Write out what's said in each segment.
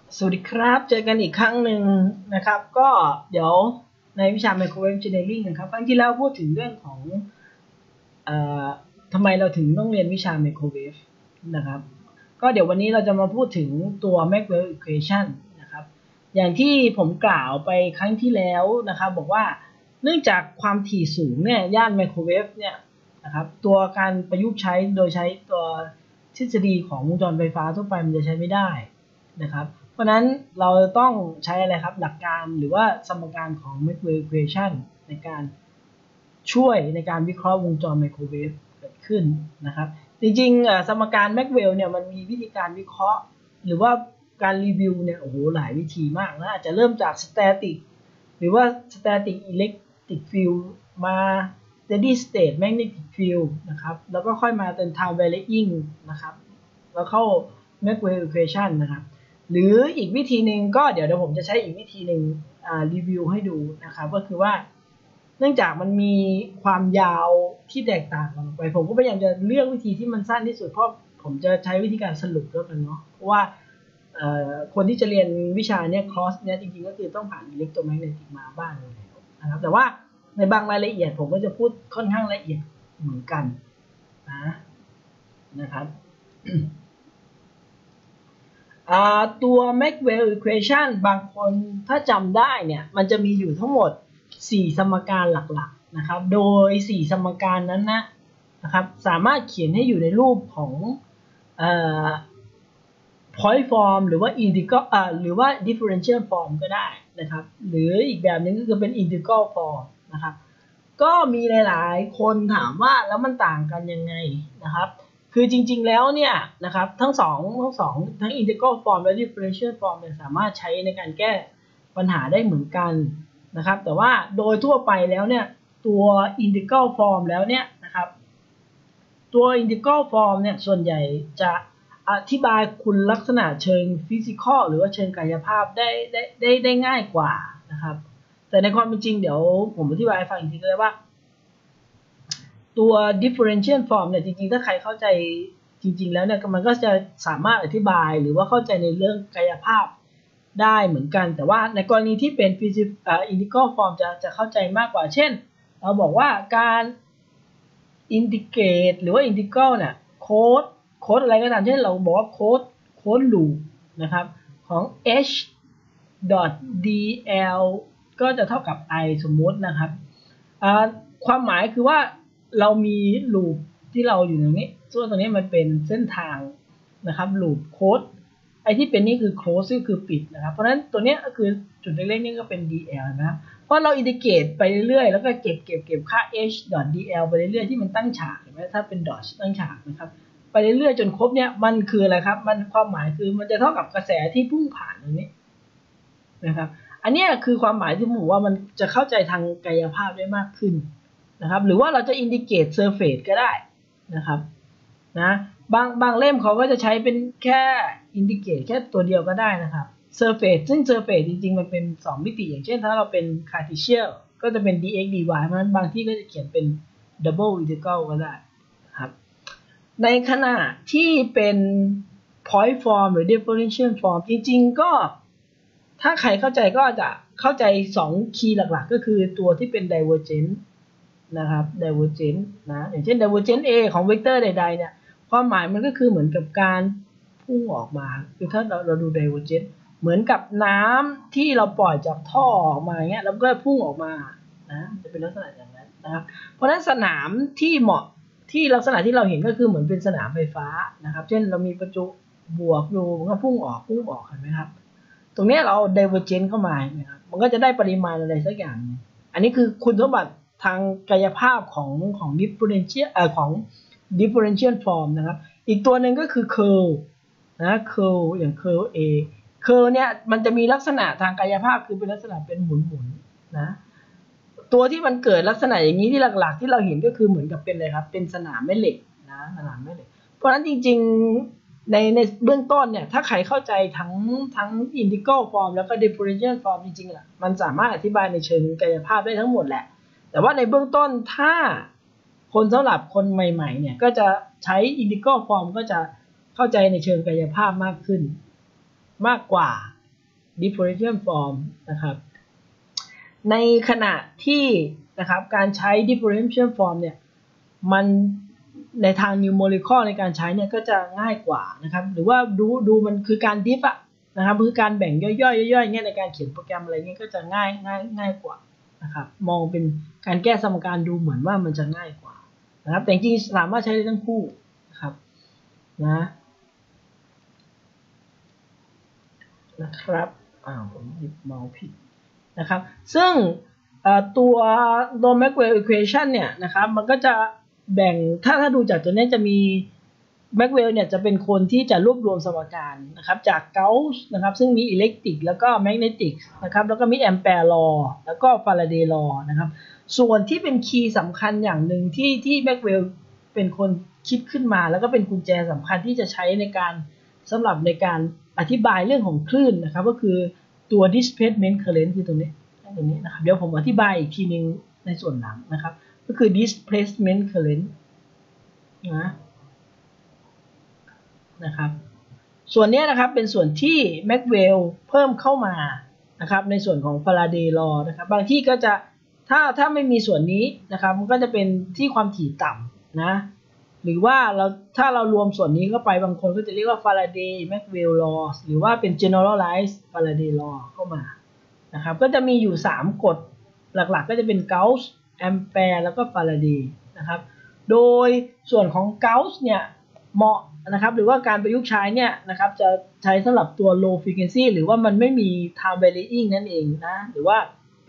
สวัสดีครับเจอกันอีกครั้งหนึ่งนะครับก็เดี๋ยวในวิชา Microwave Engineering นะครับครั้งที่แล้วพูดถึงเรื่องของทำไมเราถึงต้องเรียนวิชา Microwave นะครับก็เดี๋ยววันนี้เราจะมาพูดถึงตัว Maxwell Equation นะครับอย่างที่ผมกล่าวไปครั้งที่แล้วนะครับบอกว่าเนื่องจากความถี่สูงเนี่ยย่านไมโครเวฟเนี่ยนะครับตัวการประยุกต์ใช้โดยใช้ตัวทฤษฎีของวงจรไฟฟ้าทั่วไปมันจะใช้ไม่ได้นะครับเพราะนั้นเราต้องใช้อะไรครับหลักการหรือว่าสมการของ Maxwell Equation ในการช่วยในการวิเคราะห์วงจรไมโครเวฟเกิดขึ้นนะครับจริงๆสมการ Maxwell เนี่ยมันมีวิธีการวิเคราะห์หรือว่าการรีวิวเนี่ยโอ้โหหลายวิธีมากนะอาจจะเริ่มจาก static หรือว่า static electric field มา steady state magnetic field นะครับแล้วก็ค่อยมาเป็น time varying นะครับแล้วเข้า Maxwell equation นะครับหรืออีกวิธีหนึ่งก็เดี๋ยวผมจะใช้อีกวิธีหนึ่งรีวิวให้ดูนะครับก็คือว่าเนื่องจากมันมีความยาวที่แตกต่างกันไปผมก็พยายามจะเลือกวิธีที่มันสั้นที่สุดเพราะผมจะใช้วิธีการสรุปแล้วกันเนาะเพราะว่าคนที่จะเรียนวิชาเนี้ยคอร์สเนี้ยจริงๆก็คือต้องผ่านอิเล็กโทรแมกเนติกมาบ้างนะครับแต่ว่าในบางรายละเอียดผมก็จะพูดค่อนข้างละเอียดเหมือนกันนะครับตัว Maxwell equation บางคนถ้าจำได้เนี่ยมันจะมีอยู่ทั้งหมด4สมการหลักๆนะครับโดย4สมการนั้นนะครับสามารถเขียนให้อยู่ในรูปของpoint form หรือว่า integral หรือว่า differential form ก็ได้นะครับหรืออีกแบบนึงก็คือเป็น integral form นะครับก็มีหลายๆคนถามว่าแล้วมันต่างกันยังไงนะครับคือจริงๆแล้วเนี่ยนะครับทั้งทั้ง integral form และ differential form เนี่ยสามารถใช้ในการแก้ปัญหาได้เหมือนกันนะครับแต่ว่าโดยทั่วไปแล้วเนี่ยตัว integral form แล้วเนี่ยนะครับตัว integral form เนี่ยส่วนใหญ่จะอธิบายคุณลักษณะเชิงฟิสิกอลหรือว่าเชิงกายภาพได้ง่ายกว่านะครับแต่ในความเป็นจริงเดี๋ยวผมอธิบายให้ฟังอีกทีก็ได้ว่าตัว differential form เนี่ยจริงๆถ้าใครเข้าใจจริงๆแล้วเนี่ยมันก็จะสามารถอธิบายหรือว่าเข้าใจในเรื่องกายภาพได้เหมือนกันแต่ว่าในกรณีที่เป็นintegral form จะเข้าใจมากกว่าเช่นเราบอกว่าการอินทิเกรตหรือว่าอินทิกรัลเนี่ยโค้ดอะไรก็ตามเช่นเราบอกว่าโค้ดลูปนะครับของ h dl ก็จะเท่ากับ i สมมตินะครับความหมายคือว่าเรามีลูปที่เราอยู่ตรงนี้ส่วนตรงนี้มันเป็นเส้นทางนะครับลูปโค้ดไอที่เป็นนี่คือ close ก็คือปิดนะครับเพราะฉะนั้นตัวนี้ก็คือจุดเล็กๆนี่ก็เป็น dl นะครับเพราะเราอินทิเกรตไปเรื่อยๆแล้วก็เก็บค่า h dl ไปเรื่อยๆที่มันตั้งฉากเห็นไหมถ้าเป็นดอทตั้งฉากนะครับไปเรื่อยๆจนครบเนี่ยมันคืออะไรครับมันความหมายคือมันจะเท่ากับกระแสที่พุ่งผ่านตรงนี้นะครับอันนี้คือความหมายที่ผมว่ามันจะเข้าใจทางกายภาพได้มากขึ้นนะครับหรือว่าเราจะอินดิเกตเซอร์เฟซก็ได้นะครับนะบางเล่มเขาก็จะใช้เป็นแค่อินดิเกตแค่ตัวเดียวก็ได้นะครับเซอร์เฟซซึ่งเซอร์เฟซจริงๆมันเป็น2มิติอย่างเช่นถ้าเราเป็นคาร์ติเชียลก็จะเป็น dx dy เพราะฉะนั้นบางที่ก็จะเขียนเป็น double integral ก็ได้ครับในขณะที่เป็น point form หรือ differential form จริงๆก็ถ้าใครเข้าใจก็จะเข้าใจ2คีย์หลักๆก็คือตัวที่เป็น divergent นะครับ divergent นะอย่างเช่น divergent A ของเวกเตอร์ใดๆเนี่ยความหมายมันก็คือเหมือนกับการพุ่งออกมาคือถ้าเราดู divergent เหมือนกับน้ำที่เราปล่อยจากท่อออกมาเงี้ยแล้วก็พุ่งออกมานะจะเป็นลักษณะอย่างนั้นนะครับเพราะฉะนั้นสนามที่เหมาะที่ลักษณะที่เราเห็นก็คือเหมือนเป็นสนามไฟฟ้านะครับเช่นเรามีประจุบวกอยู่มันก็พุ่งออกเห็นไหมครับตรงนี้เรา divergent เข้ามานะครับมันก็จะได้ปริมาณอะไรสักอย่างอันนี้คือคุณสมบัติทางกายภาพของ differential form นะครับอีกตัวหนึ่งก็คือ curl นะ curl อย่าง curl A curl เนี่ยมันจะมีลักษณะทางกายภาพคือเป็นลักษณะเป็นหมุนนะตัวที่มันเกิดลักษณะอย่างนี้ที่หลักๆที่เราเห็นก็คือเหมือนกับเป็นอะไรครับเป็นสนามแม่เหล็กนะสนามแม่เหล็กเพราะฉะนั้นจริงๆในเบื้องต้นเนี่ยถ้าใครเข้าใจทั้ง integral form แล้วก็ differential form จริงๆอ่ะมันสามารถอธิบายในเชิงกายภาพได้ทั้งหมดแหละแต่ว่าในเบื้องต้นถ้าคนสำหรับคนใหม่ๆเนี่ยก็จะใช้ integral form ก็จะเข้าใจในเชิงกายภาพมากขึ้นมากกว่า differential form นะครับในขณะที่นะครับการใช้ differential form เนี่ยมันในทาง numerical ในการใช้เนี่ยก็จะง่ายกว่านะครับหรือว่าดูมันคือการ diff อะนะครับคือการแบ่งย่อยๆเงี้ยในการเขียนโปรแกรมอะไรเงี้ยก็จะง่ายกว่านะครับมองเป็นการแก้สมการดูเหมือนว่ามันจะง่ายกว่านะครับแต่จริงๆสามารถใช้ได้ทั้งคู่นะครับนะครับผมหยิบเมาส์ผิดนะครับซึ่งตัว Maxwell equation เนี่ยนะครับมันก็จะแบ่งถ้าดูจากตัวนี้จะมี Maxwell เนี่ยจะเป็นคนที่จะรวบรวมสมการนะครับจาก Gauss นะครับซึ่งมี electric แล้วก็ magnetic นะครับแล้วก็มี Ampere law แล้วก็ Faraday law นะครับส่วนที่เป็นคีย์สำคัญอย่างหนึ่งที่ Maxwell เป็นคนคิดขึ้นมาแล้วก็เป็นกุญแจสำคัญที่จะใช้ในการสำหรับในการอธิบายเรื่องของคลื่นนะครับก็คือตัว displacement current คือตรงนี้นะครับเดี๋ยวผมอธิบายอีกทีนึงในส่วนหลังนะครับก็คือ displacement current นะครับส่วนนี้นะครับเป็นส่วนที่แม็กเวลเพิ่มเข้ามานะครับในส่วนของ Faraday law นะครับบางที่ก็จะถ้าไม่มีส่วนนี้นะครับมันก็จะเป็นที่ความถี่ต่ำนะหรือว่าถ้าเรารวมส่วนนี้เข้าไปบางคนก็จะเรียกว่า Faraday Maxwell law หรือว่าเป็น generalized Faraday law เข้ามานะครับก็จะมีอยู่3กฎหลักๆก็จะเป็น Gauss Ampere แล้วก็ Faraday นะครับโดยส่วนของ Gauss เนี่ยเหมาะนะครับหรือว่าการประยุกต์ใช้เนี่ยนะครับจะใช้สำหรับตัว low frequency หรือว่ามันไม่มี time varying นั่นเองนะหรือว่า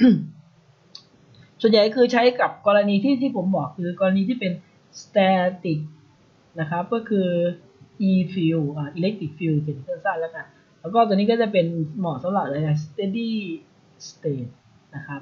ส่วนใหญ่คือใช้กับกรณีที่ผมบอกคือกรณีที่เป็น static นะครับก็คือ e field electric field เป็นสั้นๆแล้วกันแล้วก็ตัวนี้ก็จะเป็นเหมาะสำหรับอะไรนะ steady state นะครับ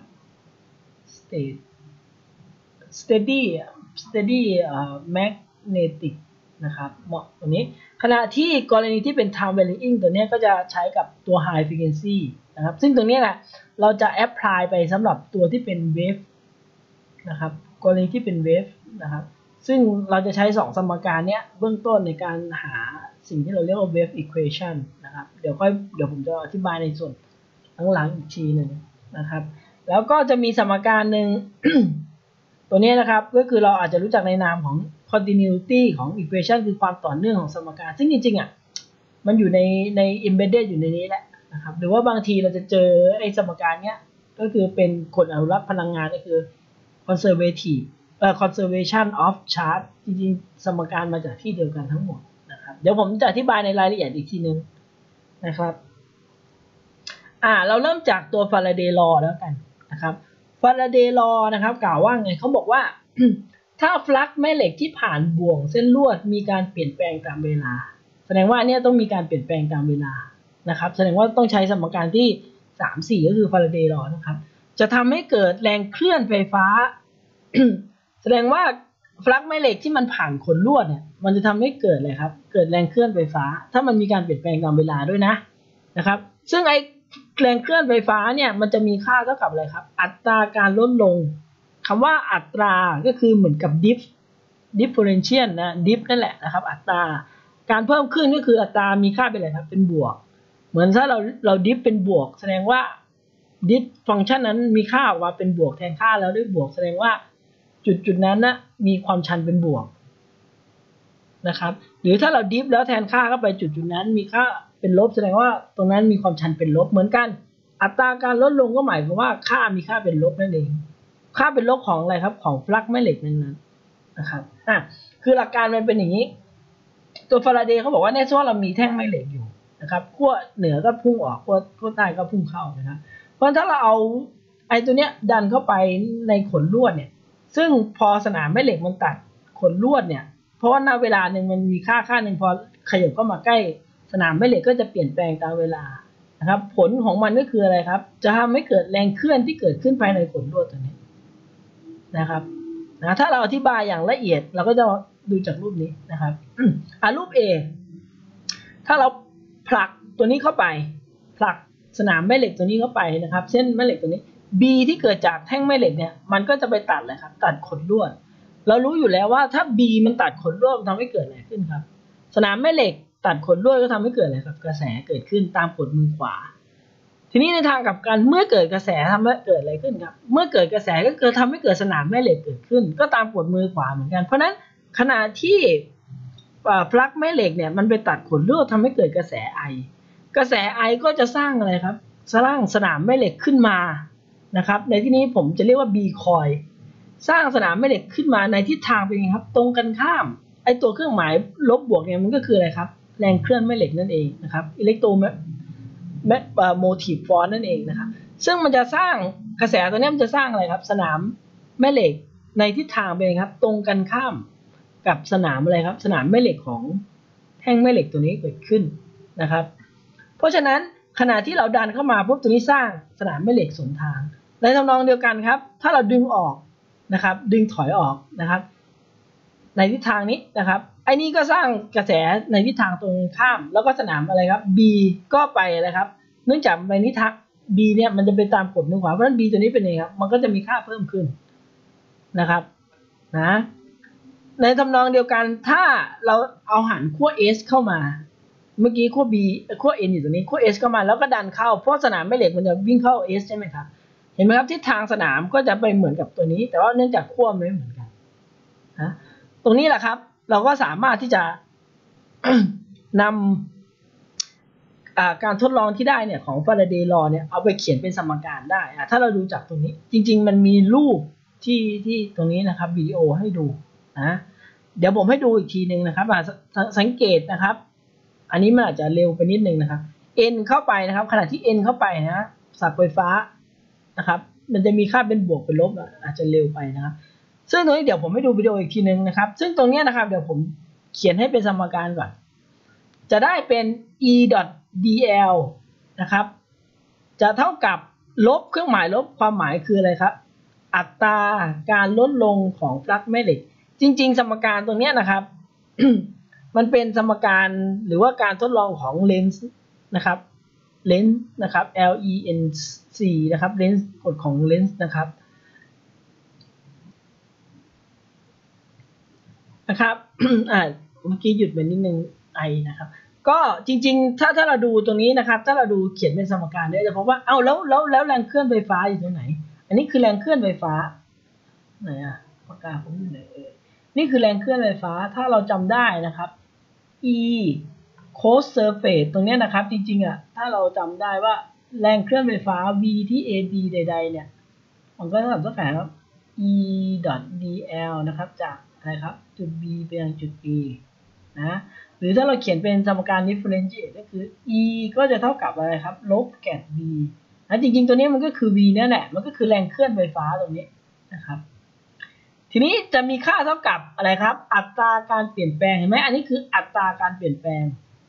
steady magnetic นะครับเหมาะตัวนี้ขณะที่กรณีที่เป็น time varying ตัวนี้ก็จะใช้กับตัว high frequency นะครับซึ่งตรงนี้แหละเราจะ apply ไปสำหรับตัวที่เป็น wave นะครับกรณีที่เป็น wave นะครับซึ่งเราจะใช้2สมการนี้เบื้องต้นในการหาสิ่งที่เราเรียกว่า wave equation นะครับเดี๋ยวผมจะอธิบายในส่วนหลังๆอีกทีหนึ่งนะครับแล้วก็จะมีสมการหนึ่ง ตัวนี้นะครับก็คือเราอาจจะรู้จักในนามของ continuity ของ equation คือความต่อเนื่องของสมการซึ่งจริงๆมันอยู่ใน embedded อยู่ในนี้แหละนะครับหรือว่าบางทีเราจะเจอไอ้สมการเนี้ยก็คือเป็นกฎอนุรักษ์พลังงานก็คือ conservation of charge จริงๆสมการมาจากที่เดียวกันทั้งหมดนะครับเดี๋ยวผมจะอธิบายในรายละเอียดอีกทีนึงนะครับเราเริ่มจากตัว Faraday law แล้วกันนะครับ Faraday law นะครับกล่าวว่าไงเขาบอกว่า ถ้าฟลักซ์แม่เหล็กที่ผ่านบ่วงเส้นลวดมีการเปลี่ยนแปลงตามเวลาแสดงว่าเนี่ยต้องมีการเปลี่ยนแปลงตามเวลานะครับแสดงว่าต้องใช้สมการที่3-4ก็คือ Faraday law นะครับจะทำให้เกิดแรงเคลื่อนไฟฟ้า แสดงว่าฟลักซ์แม่เหล็กที่มันผ่านขนลวดเนี่ยมันจะทำให้เกิดอะไรครับเกิดแรงเคลื่อนไฟฟ้าถ้ามันมีการเปลี่ยนแปลงตามเวลาด้วยนะครับซึ่งไอแรงเคลื่อนไฟฟ้าเนี่ยมันจะมีค่าเท่ากับอะไรครับอัตราการลดลงคำว่าอัตราก็คือเหมือนกับdifferential นะ diff นั่นแหละนะครับอัตราการเพิ่มขึ้นก็คืออัตรามีค่าเป็นอะไรครับเป็นบวกเหมือนถ้าเรา diff เป็นบวกแสดงว่า diff ฟังก์ชันนั้นมีค่าออกมาเป็นบวกแทนค่าแล้วด้วยบวกแสดงว่าจุดนั้นนะมีความชันเป็นบวกนะครับหรือถ้าเรา diff แล้วแทนค่าเข้าไปจุดนั้นมีค่าเป็นลบแสดงว่าตรงนั้นมีความชันเป็นลบเหมือนกันอัตราการลดลงก็หมายความว่าค่ามีค่าเป็นลบนั่นเองค่าเป็นลบของอะไรครับของฟลักซ์แม่เหล็กนั้นนะครับคือหลักการมันเป็นอย่างนี้ตัวฟาราเดย์เขาบอกว่าเนี่ยว่าเรามีแท่งแม่เหล็กอยู่นะครับขั้วเหนือก็พุ่งออกขั้วใต้ก็พุ่งเข้านะครับเพราะถ้าเราเอาไอ้ตัวเนี้ยดันเข้าไปในขนลวดเนี่ยซึ่งพอสนามแม่เหล็กมันตัดขนลวดเนี่ยเพราะว่าณเวลาหนึ่งมันมีค่าหนึ่งพอขยับเข้ามาใกล้สนามแม่เหล็กก็จะเปลี่ยนแปลงตามเวลานะครับผลของมันก็คืออะไรครับจะทำให้เกิดแรงเคลื่อนที่เกิดขึ้นภายในขนลวดตัวนี้นะครับถ้าเราอธิบายอย่างละเอียดเราก็จะดูจากรูปนี้นะครับรูป A ถ้าเราผลักตัวนี้เข้าไปผลักสนามแม่เหล็กตัวนี้เข้าไปนะครับเส้นแม่เหล็กตัวนี้ B ที่เกิดจากแท่งแม่เหล็กเนี่ยมันก็จะไปตัดเลยครับตัดขนลวดเรารู้อยู่แล้วว่าถ้า B มันตัดขนลวดทำให้เกิดอะไรขึ้นครับสนามแม่เหล็กตัดขนลวดก็ทำให้เกิดอะไรครับกระแสเกิดขึ้นตามกฎมือขวาทีนี้ในทางกลับกันเมื่อเกิดกระแสทำให้เกิดอะไรขึ้นครับเมื่อเกิดกระแสก็เกิดทำให้เกิดสนามแม่เหล็กเกิดขึ้นก็ตามกฎมือขวาเหมือนกันเพราะนั้นขณะที่ปลั๊กแม่เหล็กเนี่ยมันไปตัดขนลวดทำให้เกิดกระแสไอกระแสไอก็จะสร้างอะไรครับสร้างสนามแม่เหล็กขึ้นมานะครับในที่นี้ผมจะเรียกว่า B คอยสร้างสนามแม่เหล็กขึ้นมาในทิศทางเป็นไงครับตรงกันข้ามไอตัวเครื่องหมายลบบวกเนี่ยมันก็คืออะไรครับแรงเคลื่อนแม่เหล็กนั่นเองนะครับอิเล็กโทรโมทีฟฟอร์สนั่นเองนะครับซึ่งมันจะสร้างกระแสตัวนี้มันจะสร้างอะไรครับสนามแม่เหล็กในทิศทางเป็นครับตรงกันข้ามกับสนามอะไรครับสนามแม่เหล็กของแท่งแม่เหล็กตัวนี้เกิดขึ้นนะครับเพราะฉะนั้นขณะที่เราดันเข้ามาปุ๊บตัวนี้สร้างสนามแม่เหล็กสวนทางในทำนองเดียวกันครับถ้าเราดึงออกนะครับดึงถอยออกนะครับในทิศทางนี้นะครับไอ้นี่ก็สร้างกระแสในทิศทางตรงข้ามแล้วก็สนามอะไรครับ B ก็ไปอะไรครับเนื่องจากในทิศทาง B เนี่ยมันจะไปตามกฎมือขวาเพราะฉะนั้น B ตัวนี้เป็นไงครับมันก็จะมีค่าเพิ่มขึ้นนะครับนะในทำนองเดียวกันถ้าเราเอาหันขั้ว S เข้ามาเมื่อกี้ขั้ว B ขั้ว N อยู่ตรงนี้ขั้ว S เข้ามาแล้วก็ดันเข้าเพราะสนามแม่เหล็กมันจะวิ่งเข้า S ใช่ไหมครับเห็นไหมครับทิศทางสนามก็จะไปเหมือนกับตัวนี้แต่ว่าเนื่องจากขั้วไม่เหมือนกันนะตรงนี้แหละครับเราก็สามารถที่จะ นำการทดลองที่ได้เนี่ยของฟาราเดย์ลอเนี่ยเอาไปเขียนเป็นสมการได้ถ้าเราดูจากตรงนี้จริงๆมันมีรูปที่ตรงนี้นะครับวิดีโอให้ดูนะเดี๋ยวผมให้ดูอีกทีหนึ่งนะครับสังเกตนะครับอันนี้มันอาจจะเร็วไปนิดนึงนะครับ n เข้าไปนะครับขณะที่ n เข้าไปนะสับไฟฟ้านะครับมันจะมีค่าเป็นบวกเป็นลบอาจจะเร็วไปนะครับซึ่งตรงนี้เดี๋ยวผมให้ดูวิดีโออีกทีหนึ่งนะครับซึ่งตรงนี้นะครับเดี๋ยวผมเขียนให้เป็นสมการก่อนจะได้เป็น e.dl นะครับจะเท่ากับลบเครื่องหมายลบความหมายคืออะไรครับอัตราการลดลงของปลั๊กแม่เหล็กจริงๆสมการตรงนี้นะครับ มันเป็นสมการหรือว่าการทดลองของเลนส์นะครับเลนส์นะครับ LENS นะครับเลนส์กฎของเลนส์นะครับเมื่อกี้หยุดไปนิดนึงไอนะครับก็จริงๆถ้าเราดูตรงนี้นะครับถ้าเราดูเขียนเป็นสมการได้จะพบว่าแล้วแรงเคลื่อนไฟฟ้าอยู่ตรงไหนอันนี้คือแรงเคลื่อนไฟฟ้าไหนปากกาผมอยู่ไหนนี่คือแรงเคลื่อนไฟฟ้าถ้าเราจำได้นะครับ E cos surface ตรงนี้นะครับจริงๆถ้าเราจำได้ว่าแรงเคลื่อนไฟฟ้า V ที่ AB ใดๆเนี่ยมันก็เท่ากับครับ E.dl นะครับจากอะไรครับจุด B ไปยังจุด A นะหรือถ้าเราเขียนเป็นสมการ differentiate ก็คือ E ก็จะเท่ากับอะไรครับลบแกด V นะจริงๆตัวนี้มันก็คือ V นั่นแหละมันก็คือแรงเคลื่อนไฟฟ้าตรงนี้นะครับทีนี้จะมีค่าเท่ากับอะไรครับอัตราการเปลี่ยนแปลงเห็นไหมอันนี้คืออัตราการเปลี่ยนแปลง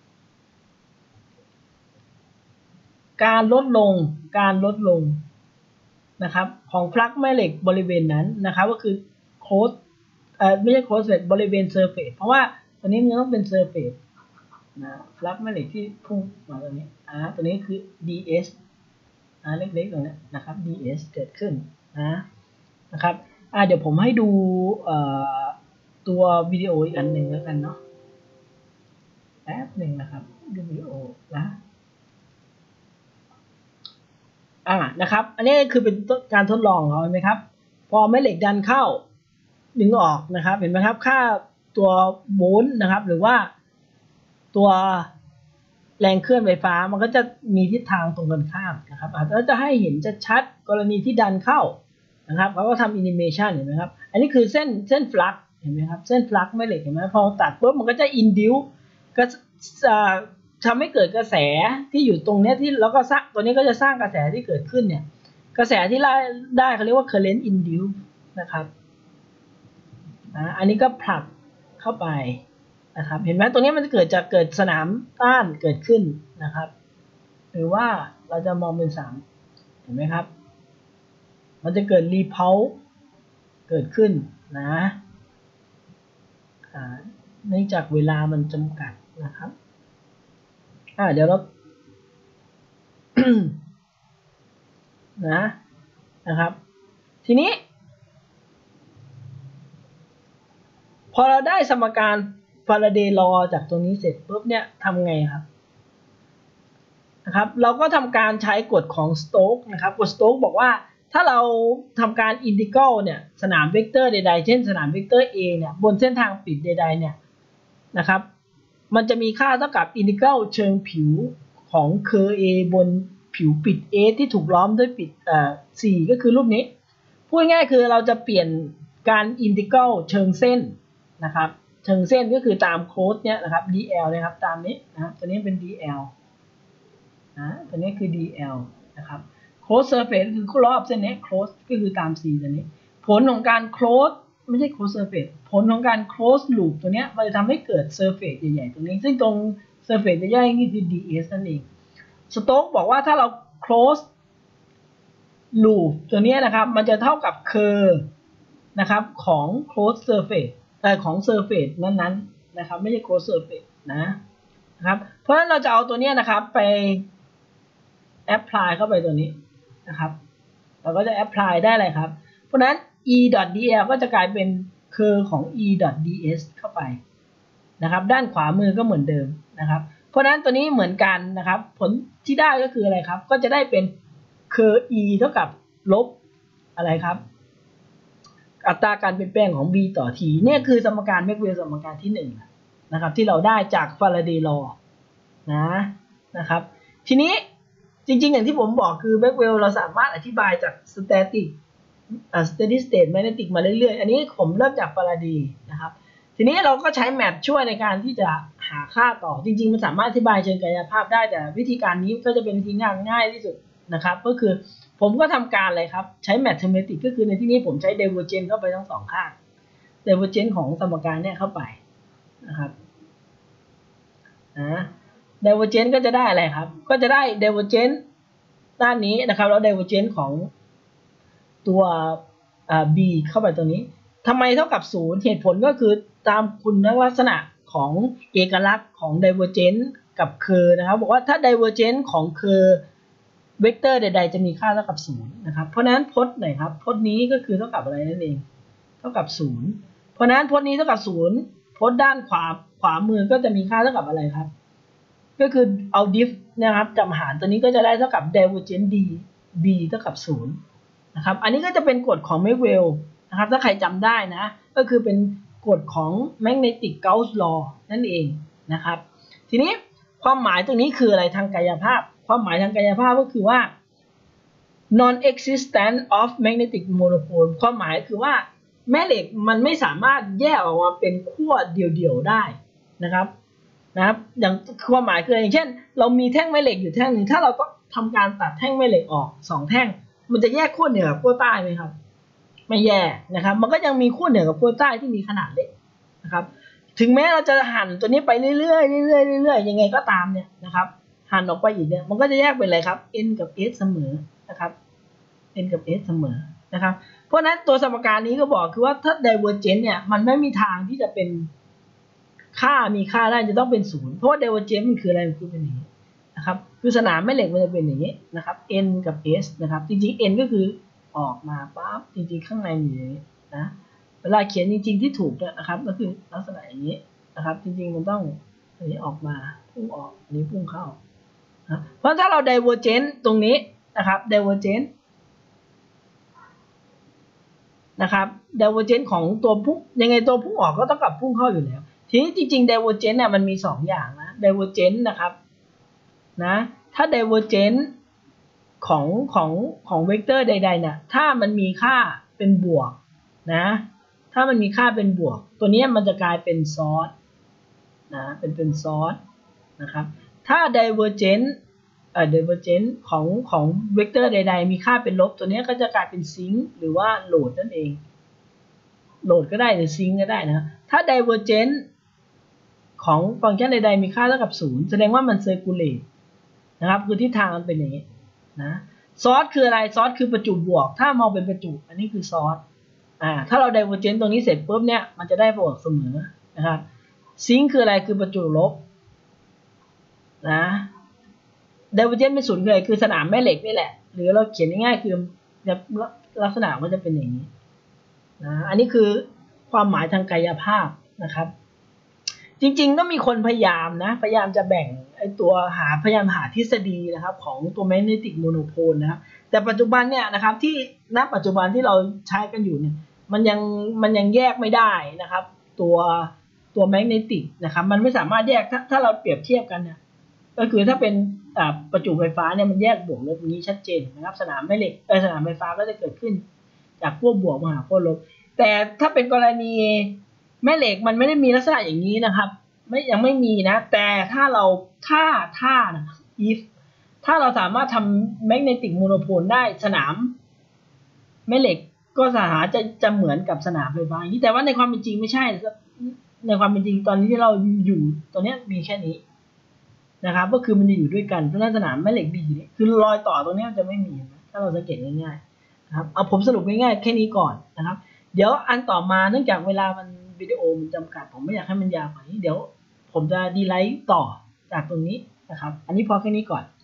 การลดลงนะครับของปลั๊กแม่เหล็กบริเวณนั้นนะครับก็คือโค้ดไม่ใช่โค้ดบริเวณเซอร์เฟซเพราะว่าตัวนี้มันต้องเป็นเซอร์เฟซนะปลั๊กแม่เหล็กที่พุ่งมาตรงนี้ตัวนี้คือ ds เล็กๆตรงนี้นะครับ ds เกิดขึ้นนะครับเดี๋ยวผมให้ดูตัววิดีโออีกอันหนึ่งแล้วกันเนาะแป๊บหนึ่งนะครับดูวิดีโอนะครับอันนี้คือเป็นการทดลองเขาเห็นไหมครับพอแม่เหล็กดันเข้าดึงออกนะครับเห็นไหมครับค่าตัวโวลต์นะครับหรือว่าตัวแรงเคลื่อนไฟฟ้ามันก็จะมีทิศทางตรงกันข้ามนะครับถ้าจะให้เห็นชัดๆกรณีที่ดันเข้านะครับเขาก็ทำแอนิเมชันเห็นไหมครับอันนี้คือเส้นฟลักเห็นไหมครับเส้นฟลักแม่เหล็กเห็นไหมพอตัดปุ๊บมันก็จะอินดิวก็ทำให้เกิดกระแสที่อยู่ตรงนี้ที่แล้วก็สร้างตัวนี้ก็จะสร้างกระแสที่เกิดขึ้นเนี่ยกระแสที่ได้เขาเรียกว่า current induced นะครับอันนี้ก็ผลักเข้าไปนะครับเห็นไหมตรงนี้มันจะเกิดสนามต้านเกิดขึ้นนะครับหรือว่าเราจะมองเป็น3เห็นไหมครับมันจะเกิด repulse เกิดขึ้นนะเนื่องจากเวลามันจำกัดนะครับเดี๋ยวเรา นะครับทีนี้พอเราได้สมการฟาราเดย์ลอจากตรงนี้เสร็จปุ๊บเนี่ยทำไงครับนะครับเราก็ทำการใช้กฎของสโต๊กนะครับกฎสโต๊กบอกว่าถ้าเราทำการอินทิกรัลเนี่ยสนามเวกเตอร์ใดๆเช่นสนามเวกเตอร์ A เนี่ยบนเส้นทางปิดใดๆเนี่ยนะครับมันจะมีค่าเท่ากับอินทิกรัลเชิงผิวของเคอร์ A บนผิวปิด A ที่ถูกล้อมด้วยปิดC ก็คือรูปนี้พูดง่ายคือเราจะเปลี่ยนการอินทิกรัลเชิงเส้นนะครับเชิงเส้นก็คือตามโค้ดเนี่ยนะครับ dl นะครับตามนี้นะครับตัวนี้เป็น dl ตัวนี้คือ dl นะครับ close surface คือรอบเส้นนี้ close ก็คือตาม c ตัวนี้ผลของการ close ไม่ใช่ close surface ผลของการ close loop ตัวนี้มันจะทำให้เกิด surface ใหญ่ๆตรงนี้ซึ่งตรง surface ใหญ่ๆนี่คือ ds นั่นเองสโต๊กบอกว่าถ้าเรา close loop ตัวนี้นะครับมันจะเท่ากับ curve นะครับของ close surface ของ surface นั้นๆนะครับไม่ใช่ close surface นะครับเพราะฉะนั้นเราจะเอาตัวนี้นะครับไป apply เข้าไปตัวนี้นะครับเราก็จะ apply ได้เลยครับเพราะฉะนั้น e.dl ก็จะกลายเป็น curve ของ e.ds เข้าไปนะครับด้านขวามือก็เหมือนเดิมนะครับเพราะฉะนั้นตัวนี้เหมือนกันนะครับผลที่ได้ก็คืออะไรครับก็จะได้เป็น curve e เท่ากับลบอะไรครับอัตราการเปลี่ยนแปลงของ b ต่อ t เนี่ยคือสมการแม็กเวลสมการที่1นะครับที่เราได้จากฟาราเดย์ลอว์นะครับทีนี้จริงๆอย่างที่ผมบอกคือแม็กเวลเราสามารถอธิบายจาก steady state magnetic มาเรื่อยๆอันนี้ผมเริ่มจากฟาราเดย์นะครับทีนี้เราก็ใช้แมทช่วยในการที่จะหาค่าต่อจริงๆมันสามารถอธิบายเชิงกายภาพได้แต่วิธีการนี้ก็จะเป็นวิธีง่ายที่สุดนะครับก็คือผมก็ทำการเลยครับใช้แมทเทอร์เมติกก็คือในที่นี้ผมใช้เดเวอร์เจนเข้าไปทั้ง2ข้างเดเวอร์เจนของสมการเนี่ยเข้าไปนะครับเดเวอร์เจนก็จะได้อะไรครับก็จะได้เดเวอร์เจนด้านนี้นะครับแล้วเดเวอร์เจนของตัวb เข้าไปตัวนี้ทำไมเท่ากับ0เหตุผลก็คือตามคุณลักษณะของเอกลักษณ์ของ divergence กับ curve นะครับบอกว่าถ้า divergence ของ curve เวกเตอร์ใดๆจะมีค่าเท่ากับ0นะครับเพราะนั้นพจน์ไหนครับพจน์นี้ก็คือเท่ากับอะไรนั่นเองเท่ากับ0เพราะนั้นพจน์นี้เท่ากับ0พจน์ด้านขวามือก็จะมีค่าเท่ากับอะไรครับก็คือเอา diff นะครับจำหารตัวนี้ก็จะได้เท่ากับ divergence b เท่ากับ0นะครับอันนี้ก็จะเป็นกฎของแม็กเวลนะครับถ้าใครจำได้นะก็คือเป็นกฎของ magnetic Gauss law นั่นเองนะครับทีนี้ความหมายตรงนี้คืออะไรทางกายภาพความหมายทางกายภาพก็คือว่า non-existence of magnetic monopole ความหมายคือว่าแม่เหล็กมันไม่สามารถแยกออกมาเป็นขั้วเดี่ยวๆได้นะครับอย่างความหมายคืออย่างเช่นเรามีแท่งแม่เหล็กอยู่แท่งหนึ่งถ้าเราก็ทำการตัดแท่งแม่เหล็กออก2แท่งมันจะแยกขั้วเหนือกับขั้วใต้ไหมครับไม่แยกนะครับมันก็ยังมีขั้วเหนือกับขั้วใต้ที่มีขนาดเล็กนะครับถึงแม้เราจะหั่นตัวนี้ไปเรื่อยๆยังไงก็ตามเนี่ยนะครับหั่นออกไปอีกเนี่ยมันก็จะแยกเป็นอะไรครับ n กับ s เสมอนะครับ n กับ s เสมอนะครับเพราะนั้นตัวสมการนี้ก็บอกคือว่าถ้า divergence เนี่ยมันไม่มีทางที่จะเป็นมีค่าได้จะต้องเป็น0เพราะว่า divergence มันคืออะไรมันคือเป็นอย่างนี้นะครับคือสนามแม่เหล็กมันจะเป็นอย่างนี้นะครับ n กับ s นะครับจริงๆ n ก็คือออกมาปั๊บจริงๆข้างในมีอย่างนี้นะเวลาเขียนจริงๆที่ถูกเนี่ยนะครับก็คือลักษณะอย่างนี้นะครับจริงๆมันต้องอันนี้ออกมาพุ่งออกอันนี้พุ่งเข้านะเพราะถ้าเรา divergence ตรงนี้นะครับ divergence นะครับ divergence ของตัวพุ่งยังไงตัวพุ่งออกก็ต้องกับพุ่งเข้าอยู่แล้วทีนี้จริงๆ divergence เนี่ยมันมี2อย่างนะ divergence นะครับนะถ้า divergence ของเวกเตอร์ใดๆเนี่ยถ้ามันมีค่าเป็นบวกนะถ้ามันมีค่าเป็นบวกตัวนี้มันจะกลายเป็นซอสนะเป็นซอสนะครับถ้า divergenceของเวกเตอร์ใดๆมีค่าเป็นลบตัวนี้ก็จะกลายเป็นซิงค์หรือว่าโหลดนั่นเองโหลดก็ได้หรือซิงค์ก็ได้นะถ้า divergence ของฟังก์ชันใดๆมีค่าเท่ากับ0แสดงว่ามันเซอร์คูลเลตนะครับคือทิศทางมันเป็นอย่างนี้นะซอสคืออะไรซอสคือประจุบวกถ้ามองเป็นประจุอันนี้คือซอสถ้าเรา divergence ตรงนี้เสร็จปุ๊บเนี่ยมันจะได้บวกเสมอนะครับซิงค์คืออะไรคือประจุลบนะ divergence เป็น0เลยคือสนามแม่เหล็กนี่แหละหรือเราเขียนง่ายๆคือลักษณะมันจะเป็นอย่างนี้นะอันนี้คือความหมายทางกายภาพนะครับจริงๆก็มีคนพยายามจะแบ่งตัวพยายามหาทฤษฎีนะครับของตัวแมกเนติกโมโนโพลนะครับแต่ปัจจุบันเนี่ยนะครับที่ณปัจจุบันที่เราใช้กันอยู่เนี่ยมันยังแยกไม่ได้นะครับตัวแมกเนติกนะครับมันไม่สามารถแยกถ้าเราเปรียบเทียบกันเนี่ยก็คือถ้าเป็นประจุไฟฟ้าเนี่ยมันแยกบวกลบนี้ชัดเจนนะครับสนามแม่เหล็กสนามไฟฟ้าก็จะเกิดขึ้นจากขั้วบวกมาหาขั้วลบแต่ถ้าเป็นกรณีแม่เหล็กมันไม่ได้มีลักษณะอย่างนี้นะครับยังไม่มีนะแต่ถ้านะ if ถ้าเราสามารถทำแมกเนติกโมโนโพลได้สนามแม่เหล็กก็สามารถจะเหมือนกับสนามไฟฟ้าอย่างนี้แต่ว่าในความเป็นจริงไม่ใช่ในความเป็นจริงตอนนี้ที่เราอยู่ตอนนี้มีแค่นี้นะครับก็คือมันจะอยู่ด้วยกันเพราะฉะนั้นสนามแม่เหล็กดีเนี่ยคือรอยต่อตรงนี้มันจะไม่มีถ้าเราสังเกตง่ายๆนะครับเอาผมสรุปง่ายๆแค่นี้ก่อนนะครับเดี๋ยวอันต่อมาเนื่องจากเวลามันวิดีโอมันจำกัดผมไม่อยากให้มันยาวกว่านี้เดี๋ยวผมจะดีไลท์ต่อจากตรงนี้นะครับอันนี้พอแค่นี้ก่อน